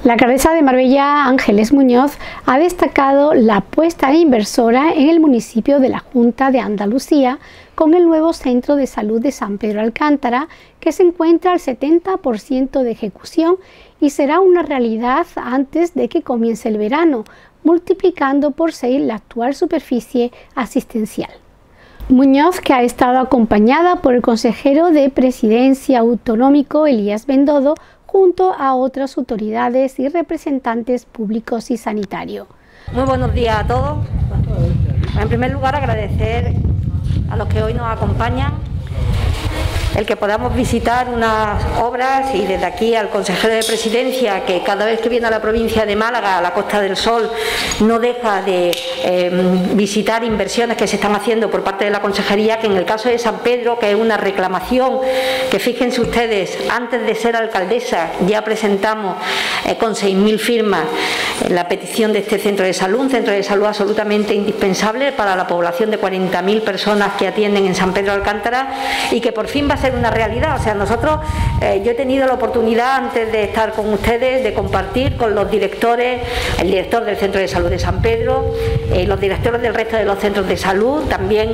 La alcaldesa de Marbella, Ángeles Muñoz, ha destacado la apuesta inversora en el municipio de la Junta de Andalucía con el nuevo Centro de Salud de San Pedro Alcántara, que se encuentra al 70% de ejecución y será una realidad antes de que comience el verano, multiplicando por 6 la actual superficie asistencial. Muñoz, que ha estado acompañada por el consejero de Presidencia autonómico Elías Bendodo, junto a otras autoridades y representantes públicos y sanitarios. Muy buenos días a todos. En primer lugar, agradecer a los que hoy nos acompañan el que podamos visitar unas obras, y desde aquí al consejero de Presidencia, que cada vez que viene a la provincia de Málaga, a la Costa del Sol, no deja de visitar inversiones que se están haciendo por parte de la consejería, que en el caso de San Pedro, que es una reclamación que, fíjense ustedes, antes de ser alcaldesa ya presentamos con 6.000 firmas la petición de este centro de salud, un centro de salud absolutamente indispensable para la población de 40.000 personas que atienden en San Pedro Alcántara, y que por fin va a ser una realidad. O sea, nosotros, yo he tenido la oportunidad antes de estar con ustedes de compartir con los directores, el director del Centro de Salud de San Pedro, los directores del resto de los centros de salud, también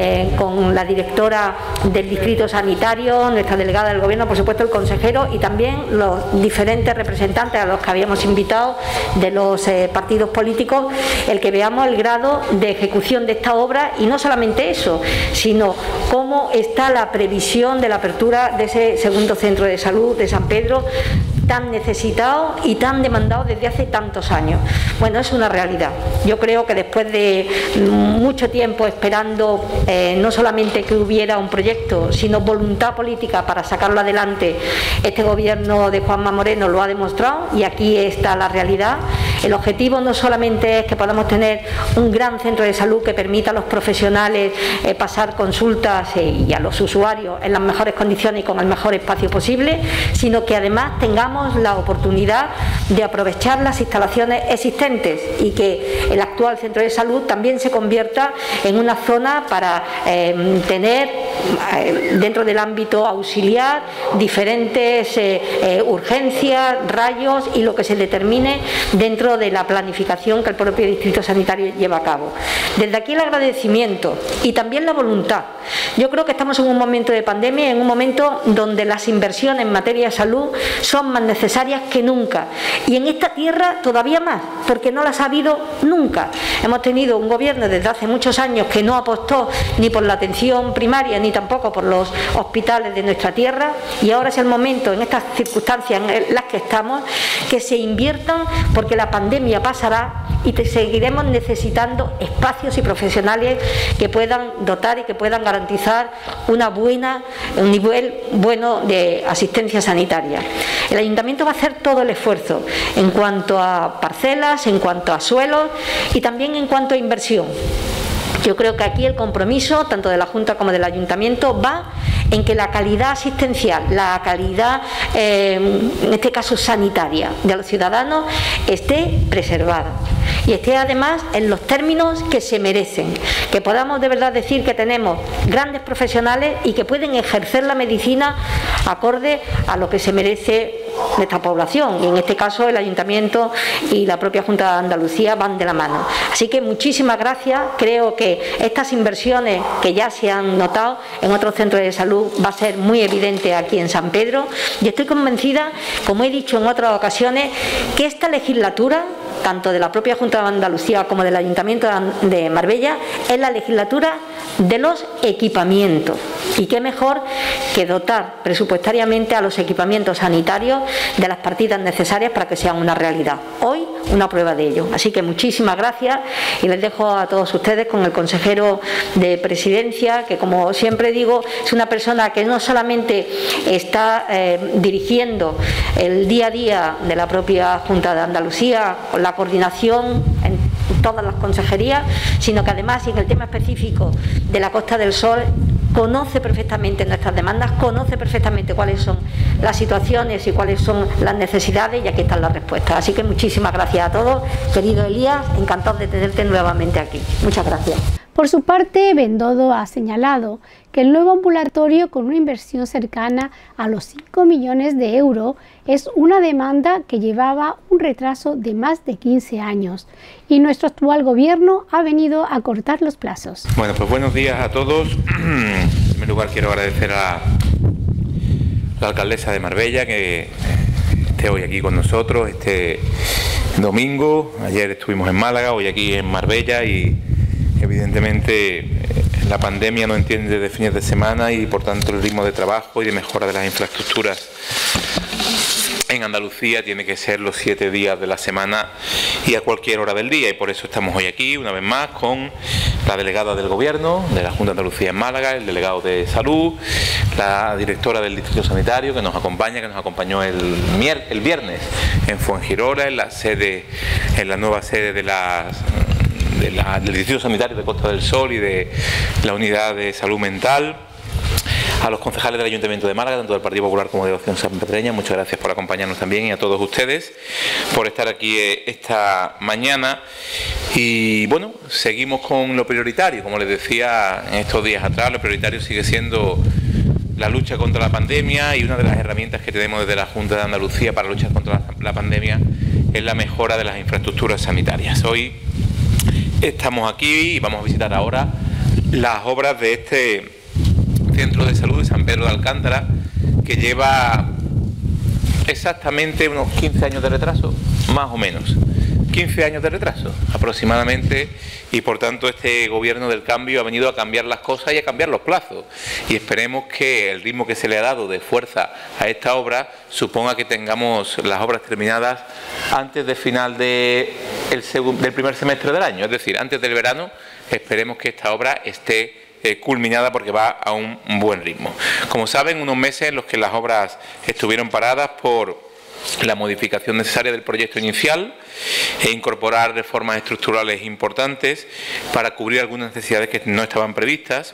con la directora del distrito sanitario, nuestra delegada del gobierno, por supuesto el consejero, y también los diferentes representantes a los que habíamos invitado de los partidos políticos, el que veamos el grado de ejecución de esta obra, y no solamente eso, sino cómo está la previsión de la apertura de ese segundo centro de salud de San Pedro, tan necesitado y tan demandado desde hace tantos años. Bueno, es una realidad. Yo creo que después de mucho tiempo esperando no solamente que hubiera un proyecto, sino voluntad política para sacarlo adelante, este gobierno de Juanma Moreno lo ha demostrado, y aquí está la realidad. El objetivo no solamente es que podamos tener un gran centro de salud que permita a los profesionales pasar consultas y a los usuarios en las mejores condiciones y con el mejor espacio posible, sino que además tengamos la oportunidad de aprovechar las instalaciones existentes, y que el actual centro de salud también se convierta en una zona para tener dentro del ámbito auxiliar diferentes urgencias, rayos y lo que se determine dentro de la planificación que el propio distrito sanitario lleva a cabo. Desde aquí el agradecimiento y también la voluntad. Yo creo que estamos en un momento de pandemia, en un momento donde las inversiones en materia de salud son más necesarias que nunca, y en esta tierra todavía más, porque no las ha habido nunca. Hemos tenido un gobierno desde hace muchos años que no apostó ni por la atención primaria ni tampoco por los hospitales de nuestra tierra, y ahora es el momento, en estas circunstancias en las que estamos, que se inviertan, porque la pandemia pasará y seguiremos necesitando espacios y profesionales que puedan dotar y que puedan garantizar un nivel bueno de asistencia sanitaria. El ayuntamiento va a hacer todo el esfuerzo en cuanto a parcelas, en cuanto a suelos y también en cuanto a inversión. Yo creo que aquí el compromiso, tanto de la Junta como del Ayuntamiento, va en que la calidad asistencial, la calidad, en este caso sanitaria, de los ciudadanos esté preservada y esté además en los términos que se merecen, que podamos de verdad decir que tenemos grandes profesionales y que pueden ejercer la medicina acorde a lo que se merece nuestra población, y en este caso el Ayuntamiento y la propia Junta de Andalucía van de la mano. Así que muchísimas gracias. Creo que estas inversiones que ya se han notado en otros centros de salud va a ser muy evidente aquí en San Pedro, y estoy convencida, como he dicho en otras ocasiones, que esta legislatura, tanto de la propia Junta de Andalucía como del Ayuntamiento de Marbella, es la legislatura de los equipamientos, y qué mejor que dotar presupuestariamente a los equipamientos sanitarios de las partidas necesarias para que sean una realidad. Hoy una prueba de ello. Así que muchísimas gracias, y les dejo a todos ustedes con el consejero de Presidencia, que, como siempre digo, es una persona que no solamente está dirigiendo el día a día de la propia Junta de Andalucía con la coordinación en todas las consejerías, sino que además, y en el tema específico de la Costa del Sol, conoce perfectamente nuestras demandas, conoce perfectamente cuáles son las situaciones y cuáles son las necesidades, y aquí están las respuestas. Así que muchísimas gracias a todos. Querido Elías, encantado de tenerte nuevamente aquí. Muchas gracias. Por su parte, Bendodo ha señalado que el nuevo ambulatorio, con una inversión cercana a los 5 millones de euros, es una demanda que llevaba un retraso de más de 15 años y nuestro actual gobierno ha venido a cortar los plazos. Bueno, pues buenos días a todos. En primer lugar quiero agradecer a la alcaldesa de Marbella que esté hoy aquí con nosotros, este domingo. Ayer estuvimos en Málaga, hoy aquí en Marbella y evidentemente la pandemia no entiende de fines de semana y por tanto el ritmo de trabajo y de mejora de las infraestructuras en Andalucía tiene que ser los 7 días de la semana y a cualquier hora del día, y por eso estamos hoy aquí una vez más con la delegada del Gobierno de la Junta de Andalucía en Málaga, el delegado de Salud, la directora del Distrito Sanitario que nos acompaña, que nos acompañó el viernes en Fuengirola, en la nueva sede del Distrito Sanitario de Costa del Sol y de la Unidad de Salud Mental. A los concejales del Ayuntamiento de Málaga, tanto del Partido Popular como de Opción Sanpedreña, muchas gracias por acompañarnos también, y a todos ustedes por estar aquí esta mañana. Y bueno, seguimos con lo prioritario, como les decía en estos días atrás, lo prioritario sigue siendo la lucha contra la pandemia, y una de las herramientas que tenemos desde la Junta de Andalucía para luchar contra la pandemia es la mejora de las infraestructuras sanitarias. Hoy estamos aquí y vamos a visitar ahora las obras de este Centro de Salud de San Pedro de Alcántara, que lleva exactamente unos 15 años de retraso, más o menos. 15 años de retraso aproximadamente, y por tanto este gobierno del cambio ha venido a cambiar las cosas y a cambiar los plazos, y esperemos que el ritmo que se le ha dado de fuerza a esta obra suponga que tengamos las obras terminadas antes del final del primer semestre del año, es decir, antes del verano. Esperemos que esta obra esté culminada, porque va a un buen ritmo. Como saben, unos meses en los que las obras estuvieron paradas por la modificación necesaria del proyecto inicial e incorporar reformas estructurales importantes para cubrir algunas necesidades que no estaban previstas.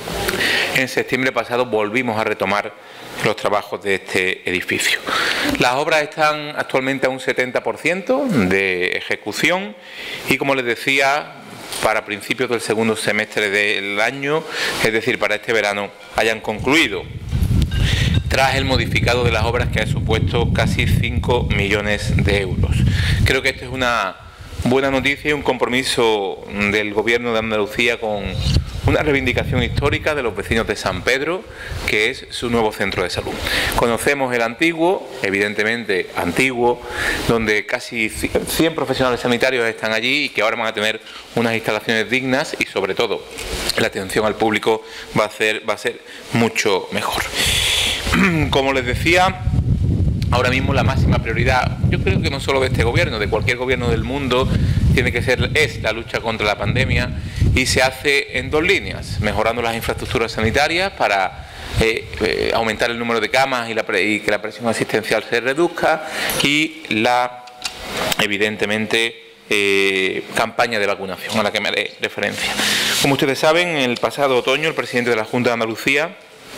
En septiembre pasado volvimos a retomar los trabajos de este edificio. Las obras están actualmente a un 70% de ejecución y, como les decía, para principios del segundo semestre del año, es decir, para este verano, hayan concluido, tras el modificado de las obras que ha supuesto casi 5 millones de euros. Creo que esto es una buena noticia y un compromiso del Gobierno de Andalucía con una reivindicación histórica de los vecinos de San Pedro, que es su nuevo centro de salud. Conocemos el antiguo, evidentemente antiguo, donde casi 100 profesionales sanitarios están allí y que ahora van a tener unas instalaciones dignas, y sobre todo la atención al público va a ser mucho mejor. Como les decía, ahora mismo la máxima prioridad, yo creo que no solo de este gobierno, de cualquier gobierno del mundo, es la lucha contra la pandemia, y se hace en dos líneas: mejorando las infraestructuras sanitarias para aumentar el número de camas y que la presión asistencial se reduzca, y evidentemente campaña de vacunación a la que me haré referencia. Como ustedes saben, el pasado otoño el presidente de la Junta de Andalucía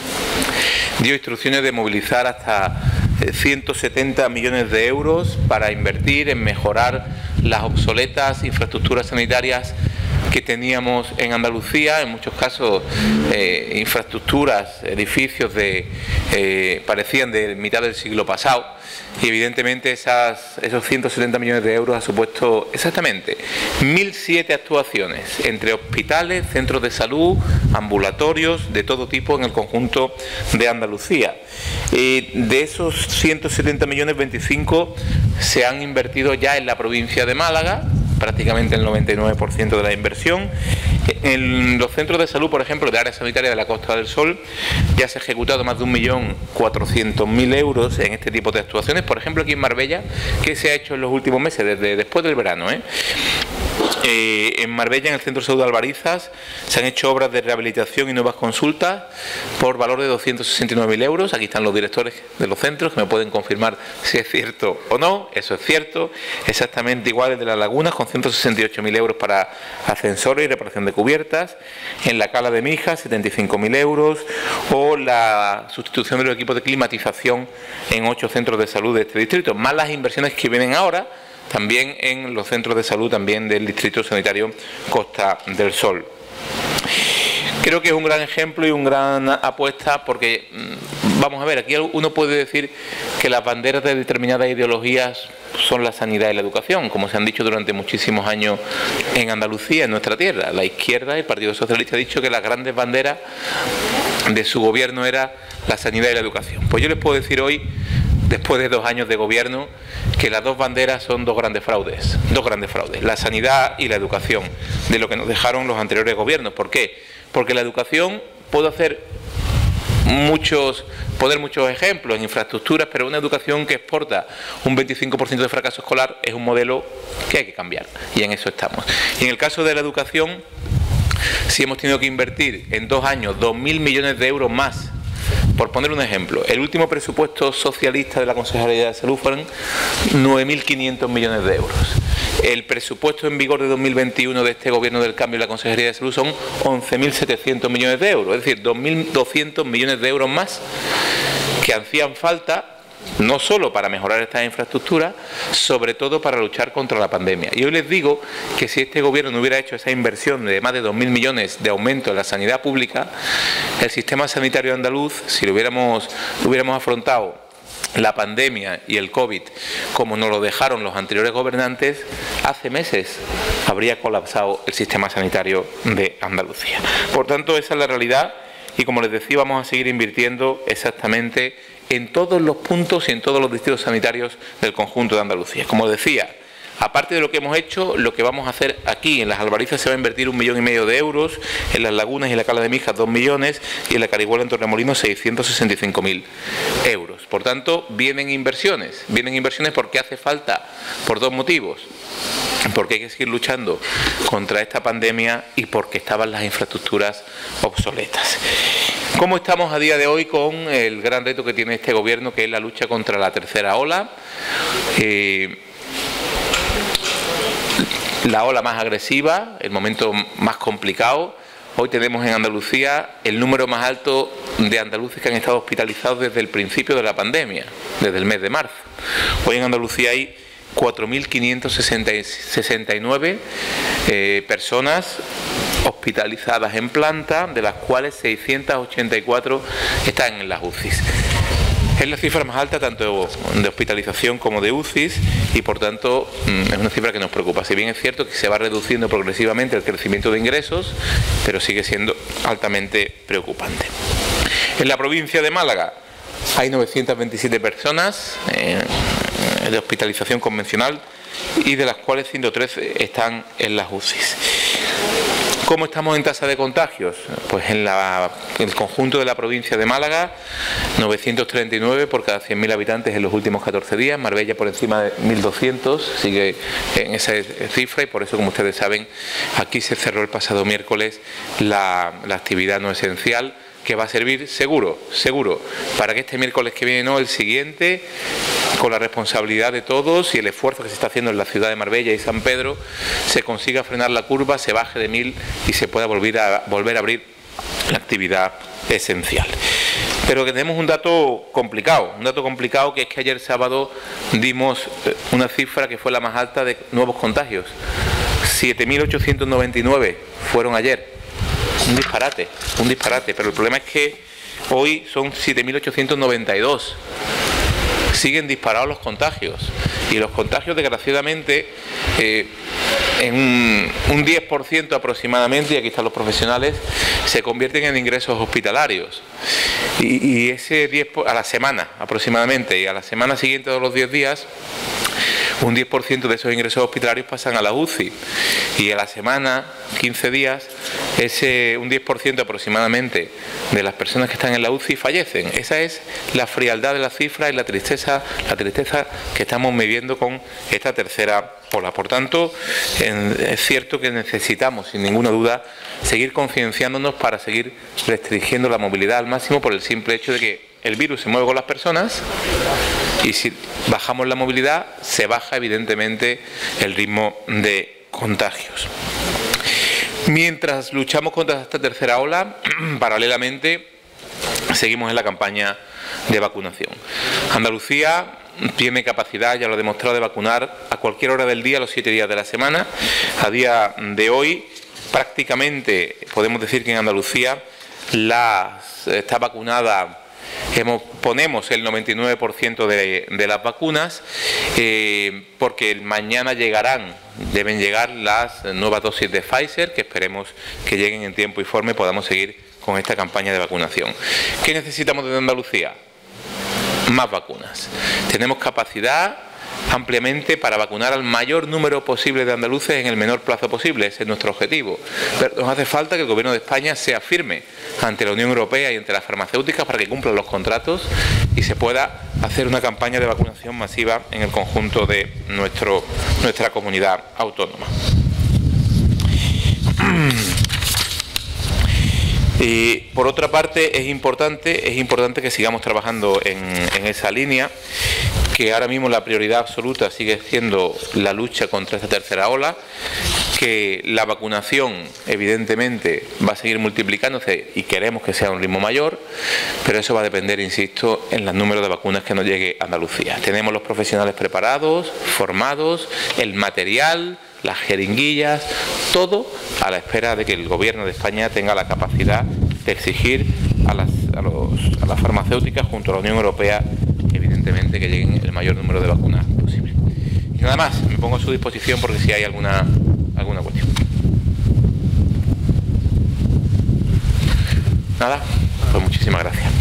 dio instrucciones de movilizar hasta 170 millones de euros para invertir en mejorar las obsoletas infraestructuras sanitarias que teníamos en Andalucía, en muchos casos infraestructuras, edificios parecían de mitad del siglo pasado, y evidentemente esos 170 millones de euros ha supuesto exactamente 1.007 actuaciones entre hospitales, centros de salud, ambulatorios de todo tipo en el conjunto de Andalucía. De esos 170 millones, 25 se han invertido ya en la provincia de Málaga, prácticamente el 99% de la inversión. En los centros de salud, por ejemplo, de área sanitaria de la Costa del Sol, ya se ha ejecutado más de 1.400.000 euros en este tipo de actuaciones. Por ejemplo, aquí en Marbella, ¿qué se ha hecho en los últimos meses, desde después del verano? En Marbella, en el Centro de Salud de Albarizas, se han hecho obras de rehabilitación y nuevas consultas por valor de 269.000 euros. Aquí están los directores de los centros que me pueden confirmar si es cierto o no. Eso es cierto. Exactamente igual el de Las Lagunas, con 168.000 euros para ascensores y reparación de cubiertas. En la Cala de Mijas, 75.000 euros. O la sustitución de los equipos de climatización en 8 centros de salud de este distrito. Más las inversiones que vienen ahora también en los centros de salud también del Distrito Sanitario Costa del Sol. Creo que es un gran ejemplo y una gran apuesta porque, vamos a ver, aquí uno puede decir que las banderas de determinadas ideologías son la sanidad y la educación, como se han dicho durante muchísimos años en Andalucía, en nuestra tierra. La izquierda, el Partido Socialista, ha dicho que las grandes banderas de su gobierno era la sanidad y la educación. Pues yo les puedo decir hoy, después de 2 años de gobierno, que las dos banderas son dos grandes fraudes, la sanidad y la educación, de lo que nos dejaron los anteriores gobiernos. ¿Por qué? Porque la educación, puedo poner muchos ejemplos en infraestructuras, pero una educación que exporta un 25% de fracaso escolar es un modelo que hay que cambiar, y en eso estamos. Y en el caso de la educación, sí hemos tenido que invertir en 2 años 2.000 millones de euros más. Por poner un ejemplo, el último presupuesto socialista de la Consejería de Salud fueron 9.500 millones de euros. El presupuesto en vigor de 2021 de este Gobierno del Cambio y la Consejería de Salud son 11.700 millones de euros, es decir, 2.200 millones de euros más que hacían falta, no solo para mejorar estas infraestructuras, sobre todo para luchar contra la pandemia. Y hoy les digo que si este gobierno no hubiera hecho esa inversión de más de 2.000 millones de aumento en la sanidad pública, el sistema sanitario andaluz, si lo hubiéramos afrontado la pandemia y el COVID como nos lo dejaron los anteriores gobernantes, hace meses habría colapsado el sistema sanitario de Andalucía. Por tanto, esa es la realidad y, como les decía, vamos a seguir invirtiendo exactamente en todos los puntos y en todos los distritos sanitarios del conjunto de Andalucía. Como decía, aparte de lo que hemos hecho, lo que vamos a hacer aquí en las Albarizas se va a invertir 1,5 millones de euros, en las Lagunas y la Cala de Mijas 2 millones y en la Carihuela en Torremolinos 665.000 euros. Por tanto, vienen inversiones porque hace falta, por 2 motivos. Porque hay que seguir luchando contra esta pandemia y porque estaban las infraestructuras obsoletas. ¿Cómo estamos a día de hoy con el gran reto que tiene este gobierno, que es la lucha contra la tercera ola? La ola más agresiva, el momento más complicado. Hoy tenemos en Andalucía el número más alto de andaluces que han estado hospitalizados desde el principio de la pandemia, desde el mes de marzo. Hoy en Andalucía hay 4.569 personas hospitalizadas en planta, de las cuales 684 están en las UCIs. Es la cifra más alta tanto de hospitalización como de UCIs y, por tanto, es una cifra que nos preocupa. Si bien es cierto que se va reduciendo progresivamente el crecimiento de ingresos, pero sigue siendo altamente preocupante. En la provincia de Málaga hay 927 personas de hospitalización convencional y de las cuales 113 están en las UCIs. ¿Cómo estamos en tasa de contagios? Pues en el conjunto de la provincia de Málaga, 939 por cada 100.000 habitantes en los últimos 14 días, Marbella por encima de 1.200, sigue en esa cifra y por eso, como ustedes saben, aquí se cerró el pasado miércoles la actividad no esencial, que va a servir seguro, para que este miércoles que viene, no el siguiente, con la responsabilidad de todos y el esfuerzo que se está haciendo en la ciudad de Marbella y San Pedro, se consiga frenar la curva, se baje de 1.000 y se pueda volver a abrir la actividad esencial. Pero que tenemos un dato complicado, que es que ayer sábado dimos una cifra que fue la más alta de nuevos contagios. 7.899 fueron ayer. Un disparate, pero el problema es que hoy son 7.892. Siguen disparados los contagios y los contagios, desgraciadamente, en un 10% aproximadamente, y aquí están los profesionales, se convierten en ingresos hospitalarios y ese 10% a la semana aproximadamente, y a la semana siguiente de los 10 días un 10% de esos ingresos hospitalarios pasan a la UCI y a la semana, 15 días, un 10% aproximadamente de las personas que están en la UCI fallecen. Esa es la frialdad de las cifras y la tristeza que estamos viviendo con esta tercera ola. Por tanto, es cierto que necesitamos, sin ninguna duda, seguir concienciándonos para seguir restringiendo la movilidad al máximo por el simple hecho de que el virus se mueve con las personas y si bajamos la movilidad se baja evidentemente el ritmo de contagios. Mientras luchamos contra esta tercera ola, paralelamente seguimos en la campaña de vacunación. Andalucía tiene capacidad, ya lo ha demostrado, de vacunar a cualquier hora del día, los 7 días de la semana. A día de hoy prácticamente podemos decir que en Andalucía está vacunada. Ponemos el 99% de las vacunas, porque mañana deben llegar las nuevas dosis de Pfizer, que esperemos que lleguen en tiempo y forma y podamos seguir con esta campaña de vacunación. ¿Qué necesitamos desde Andalucía? Más vacunas. Tenemos capacidad ampliamente para vacunar al mayor número posible de andaluces en el menor plazo posible. Ese es nuestro objetivo. Pero nos hace falta que el Gobierno de España sea firme ante la Unión Europea y ante las farmacéuticas para que cumplan los contratos y se pueda hacer una campaña de vacunación masiva en el conjunto de nuestra comunidad autónoma. Y por otra parte es importante que sigamos trabajando en esa línea, que ahora mismo la prioridad absoluta sigue siendo la lucha contra esta tercera ola, que la vacunación evidentemente va a seguir multiplicándose y queremos que sea a un ritmo mayor, pero eso va a depender, insisto, en los números de vacunas que nos llegue a Andalucía. Tenemos los profesionales preparados, formados, el material, las jeringuillas, todo a la espera de que el Gobierno de España tenga la capacidad de exigir a las farmacéuticas junto a la Unión Europea, evidentemente, que lleguen el mayor número de vacunas posible. Y nada más, me pongo a su disposición porque si hay alguna cuestión. Nada, pues muchísimas gracias.